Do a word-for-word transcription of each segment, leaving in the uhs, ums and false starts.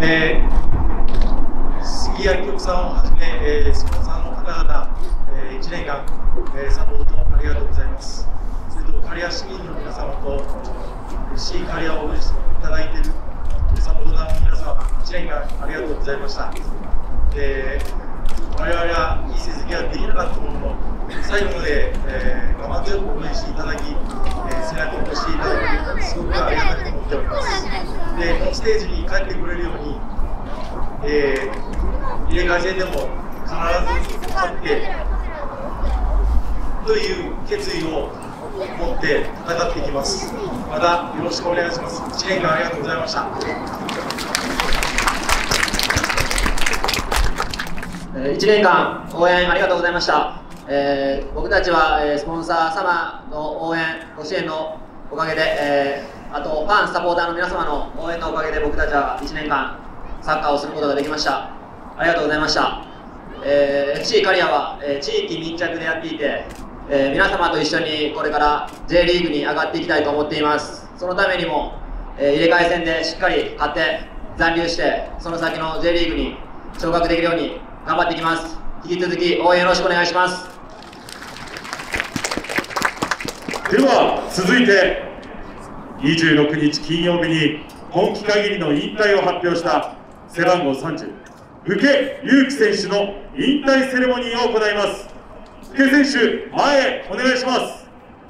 えー、杉谷局さんをはじめ、えー、スポンサーの方々、えー、いちねんかん、えー、サポートありがとうございます。それと刈谷市民の皆様と エフシー 刈谷を応援していただいているサポーターの皆様、いちねんかんありがとうございました。えー、我々はいい成績ができなかったものの、最後まで、えー、我慢強く応援していただき、えー、背中を押していただき、すごくありがたく思っております。で、このステージに帰ってくれるように、えー、入れ替え戦でも必ず勝ってという決意を持って戦っていきます。またよろしくお願いします。いちねんかんありがとうございました。 いちねんかん応援ありがとうございました。えー、僕たちは、えー、スポンサー様の応援、ご支援のおかげで、えー、あとファン、サポーターの皆様の応援のおかげで僕たちはいちねんかんサッカーをすることができました。ありがとうございました。えー、エフシー 刈谷は、えー、地域密着でやっていて、えー、皆様と一緒にこれから J リーグに上がっていきたいと思っています。そのためにも、えー、入れ替え戦でしっかり勝って残留して、その先の J リーグに昇格できるように頑張っていきます。引き続き応援よろしくお願いします。 では続いてにじゅうろくにち金曜日に今季限りの引退を発表した背番号さんじゅう武家勇樹選手の引退セレモニーを行います。武家選手、前へお願いします。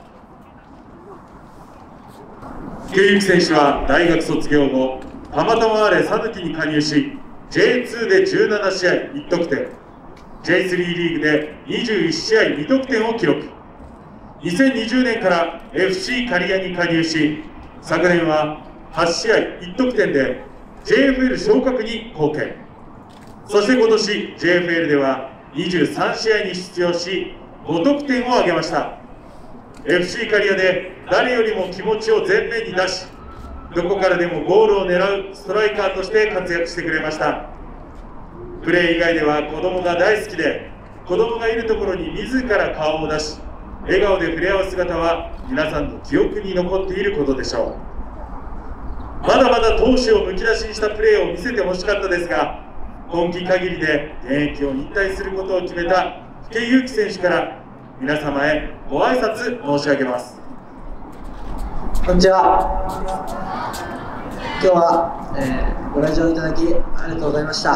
武家勇樹選手は大学卒業後たまたまあれ讃岐に加入し ジェイツー でじゅうななしあいいっとくてん、 ジェイスリー リーグでにじゅういちしあいにとくてんを記録。にせんにじゅうねんから エフシー 刈谷に加入し、昨年ははちしあいいっとくてんで ジェイエフエル 昇格に貢献。そして今年 ジェイエフエル ではにじゅうさんしあいに出場しごとくてんを挙げました。 エフシー 刈谷で誰よりも気持ちを前面に出し、どこからでもゴールを狙うストライカーとして活躍してくれました。プレー以外では子供が大好きで、子供がいるところに自ら顔を出し笑顔で触れ合う姿は皆さんの記憶に残っていることでしょう。まだまだ闘志をむき出しにしたプレーを見せてほしかったですが、今季限りで現役を引退することを決めた武家勇樹選手から皆様へご挨拶申し上げます。 こんにちは。今日は、えー、ご来場いただきありがとうございました。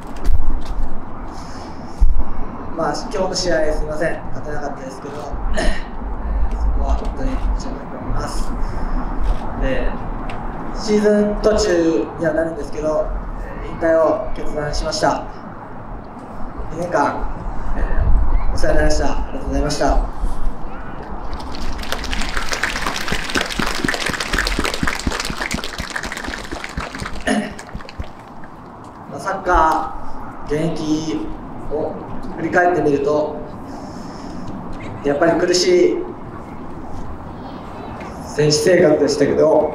まあ、今日の試合すみません、勝てなかったですけど、えー、そこは本当に注目と思います。で、シーズン途中にはなるんですけど、引退を決断しました。にねんかん、えー、お世話になりました。ありがとうございました。まあ、サッカー現役を振り返ってみると、やっぱり苦しい選手生活でしたけど、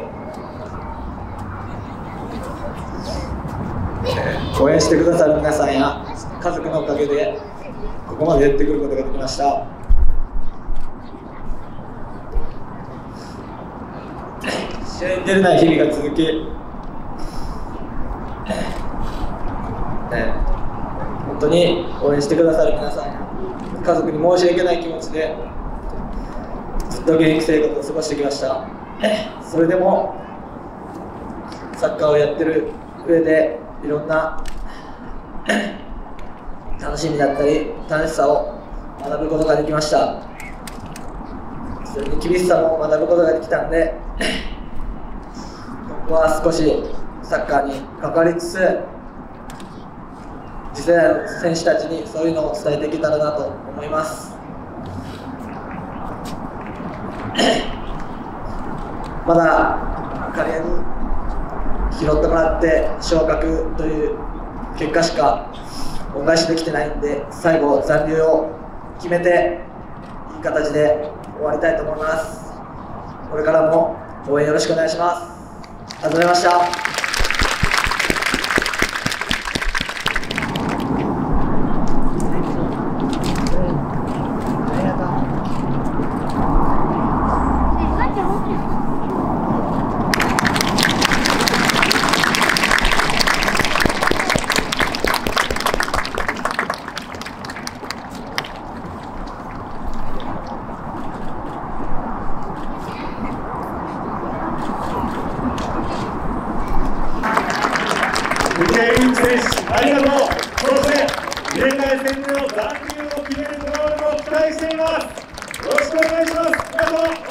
応援してくださる皆さんや家族のおかげでここまでやってくることができました。試合に出れない日々が続き、ね、本当に応援してくださる皆さんや家族に申し訳ない気持ちでずっと現役生活を過ごしてきました。それでもサッカーをやってる上でいろんな楽しみだったり楽しさを学ぶことができました。それに厳しさも学ぶことができたんで、僕は少しサッカーに関わりつつ次世代の選手たちにそういうのを伝えていけたらなと思います。まだ刈谷に拾ってもらって昇格という結果しか恩返しできてないんで、最後残留を決めていい形で終わりたいと思います。これからも応援よろしくお願いします。ありがとうございました。 選手ありがとう。そして年内戦での残留を決めるゴールも期待しています。よろしくお願いします。ありがとう。